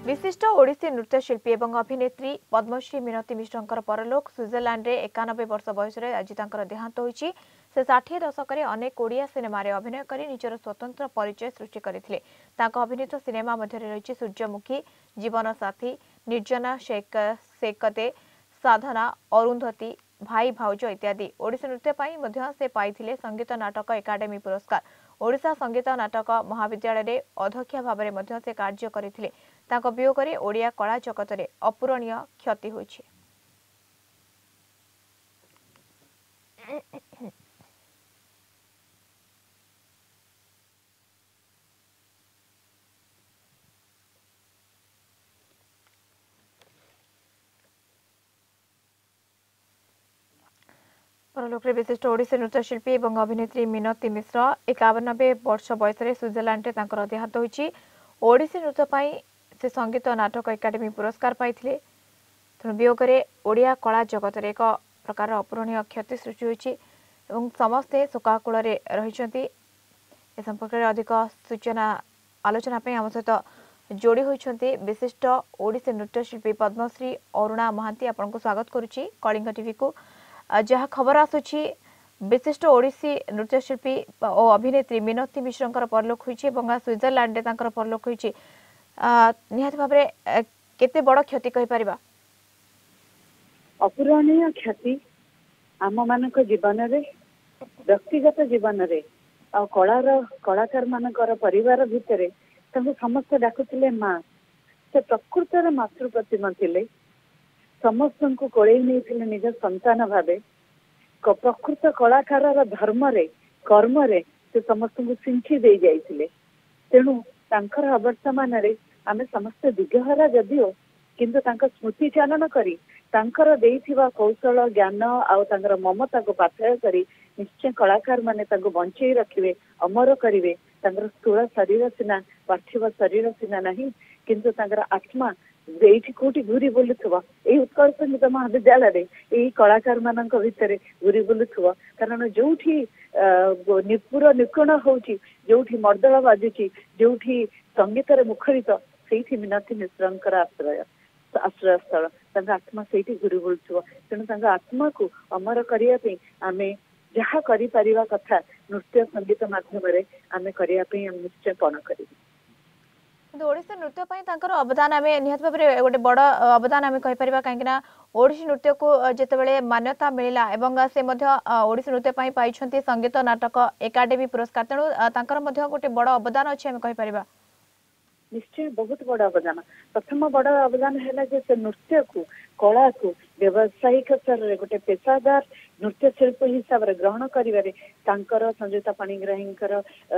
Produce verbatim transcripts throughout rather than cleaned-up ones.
विशिष्ट ओडिसी नृत्यशिल्पी और अभिनेत्री पद्मश्री मिनती मिश्र परलोक स्विट्जरलैंड में एकानबे वर्ष बयस आज देहांत होइछि। से षाठी दशक में अनेक ओडिया सिनेमा अभिनय कर निजर स्वतंत्र परिचय सृष्टि करथिले। तांको अभिनीत सिनेमा मध्य रही सूर्यमुखी, जीवन साथी, निर्जना शेक सेकते, साधना, अरुंधती, भाई भाउज इत्यादि। ओडिसी नृत्य पाई मध्य से पाइथिले संगीत नाटक एकाडेमी पुरस्कार। ओडिशा संगीत नाटक महाविद्यालय रे अध्यक्ष भाव में से कार्य करथिले। तांको वियोगरे ओडिया कला जगत रे अपूरणीय क्षति होइछि। परलोक विशिष्ट ओडिसी नृत्यशिल्पी और अभिनेत्री मिनती मिश्र एकानबे वर्ष बयस स्विट्जरलैंड में देहांत होइछि। ओडिसी नृत्य पाई से संगीत नाटक एकाडेमी पुरस्कार पाइथिले। तेणु वियोगरे ओडिया कला जगत रे एक प्रकार अपूरणीय क्षति सृष्टि होइछि एवं समस्ते शोकाकुल रहिछन्ति। ए संपर्क में अधिक सूचना आलोचना पे आम सहित जोड़ी होइछन्ति विशिष्ट ओडिसी नृत्यशिल्पी पद्मश्री अरुणा महांती। आपनको स्वागत करुछि कलिंग टीवी को। जहाँ खबर आसुछि विशिष्ट ओडिसी नृत्यशिल्पी और अभिनेत्री मिनती मिश्र परलोक होइछि एवं स्विट्जरलैंड रे परलोक होइछि। निहाती भाव केते बड़ क्षति कहि परिबा? अपूरणीय क्षति आम मानक जीवन रे, व्यक्तिगत जीवन रे आ कलार कलाकार मानकर परिवार भितरे तांको समस्त डाकुथिले माँ। से प्रकृतर मातृ प्रतिमा थिले। समस्त को कोड़े नहीं निज संतान भावे प्रकृत कलाकार धर्म रे कर्म रे से समस्त को सिंची दे जाइथिले। तेणु तांकर अवर्तमान रे आमे समस्त दिगहरा जदिओ किंतु तांका स्मृति चालन करी तांकर देइथिबा कौशल ज्ञान आउ तांकर ममता को पाथय करी निश्चय कलाकार माने तांको बंचई रखिवे, अमर करिवे। तांकर स्थूल शरीर सिना, पार्थिव शरीर सिना नहीं किंतु तांकर आत्मा एठी कोटी घूरी बोलुथुवा। एही उत्कल संगीत महाविद्यालय यही कलाकार मानक भितर घूरी बोलुथुवा। कारण जोठी निपुर निपुण होउची, जोठी मर्दल बाजुची, जोठी संगीत रे मुखरित सेठी मिनती मिश्रंकर आश्रय आश्रय स्थल। तांका आत्मा सेठी घूरी बोलुथुवा। तेणु तांका आत्मा को अमर करिया पे आमे जहा करि परिवा कथा नृत्य संगीत माध्यम रे आमे करिया पे हम निश्चय पण करिबी। ओडिसी नृत्य पाई तांकर अवदान आमे निहात भाबरे गोटे बड़ अवदान आमे कहि परिबा। काहेकि ओडिसी नृत्य को जेतेबेले मान्यता मिलिला एवं से मध्य ओडिसी नृत्य पाई पाइछन्ती संगीत नाटक एकाडेमी पुरस्कार। तेणु तांकर मध्य गोटे बड़ अवदान अछि आमे कहि परिबा। निश्चय बहुत बड़ अवदान। प्रथम बड़ अवदान है जे से नृत्य को कला को व्यावसायिक स्तर रे गोटे पेशादार नृत्य शिल्प हिसाब रे ग्रहण करिवारे तांकर संयुक्ता पाणिग्राहींकर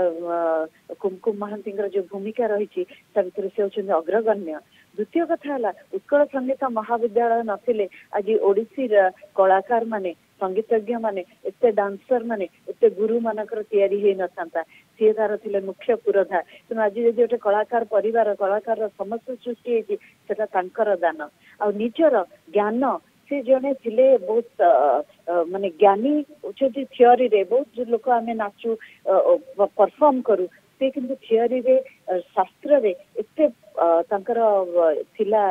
कुमकुम महांतींकर जो भूमिका रही से से अग्रगण्य। द्वितीय कथा है उत्कल संगीत महाविद्यालय नथिले आज ओडिसी कलाकार माने संगीतज्ञ माने एते डांसर माने एते गुरु मानकर तैयारी हे नथांता। सी तार थिले मुख्य पुरोधा। तेणु आज जदि गोटे कलाकार परिवार कलाकार समस्त सृष्टि होती सेटा तांकर दान आ निजर ज्ञान। से जने थिले बहुत माने ज्ञानी उचित थियोरी रे बहुत लोक आमे नाचू परफॉर्म करू से किंतु थियोरी रे शास्त्र रे एते तांकर थिला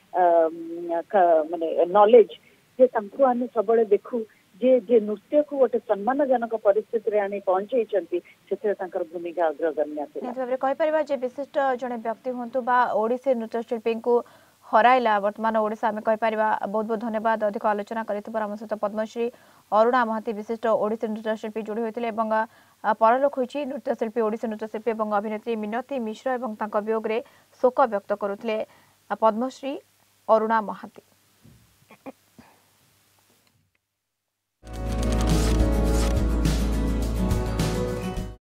माने नॉलेज जे तांको आमे सबले देखू जे जे नृत्य को गोटे सम्मानजनक परिस्थिति रे आनी पहुंचैछंती सेते तांकर भूमिका अग्रगण्य थिला। एतबरे कहि परिबा जे विशिष्ट जने व्यक्ति होंतु बा ओडिसी नृत्यशिल्पी को हराइला वर्तमान ओडिशा में कहि परिबा। बहुत बहुत धन्यवाद अधिक आलोचना करितबार आम सहित पद्मश्री अरुणा महांती विशिष्ट ओडिसी नृत्यशिल्पी जोड़ी होइतिले एवं परलोक होइछि नृत्यशिल्पी ओडिसी नृत्यशिल्पी एवं अभिनेत्री मिनती मिश्र एवं तांका वियोग रे शोक व्यक्त करुथिले पद्मश्री अरुणा महांती।